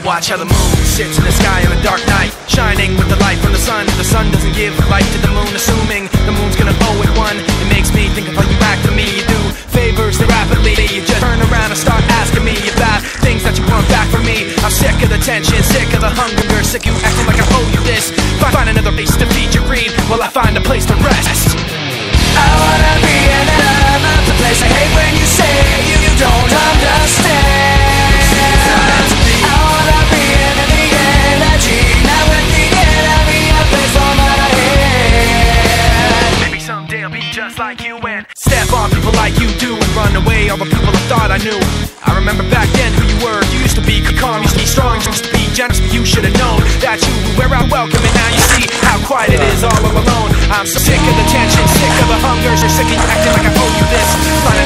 Watch how the moon sits in the sky on a dark night, shining with the light from the sun. The sun doesn't give light to the moon, assuming the moon's gonna owe it one. It makes me think of how you act to me. You do favors that rapidly, you just turn around and start asking me about things that you want back from me. I'm sick of the tension, sick of the hunger, sick of you acting like I owe you this. Find another place to feed your greed while I find a place to rest. I wanna be in another place. I hate when you say you don't understand. I wanna be in the energy. Now at the end I'll be a place for my head. Maybe someday I'll be just like you and step on people like you do and run away all the people I thought I knew. I remember back then who you were. You used to be calm, used to be strong, used to be generous, but you should have known that you were welcome, and now you see how quiet it is all alone. I'm so sick of the tension, sick of the hunger, so sick of you acting like I owe you this.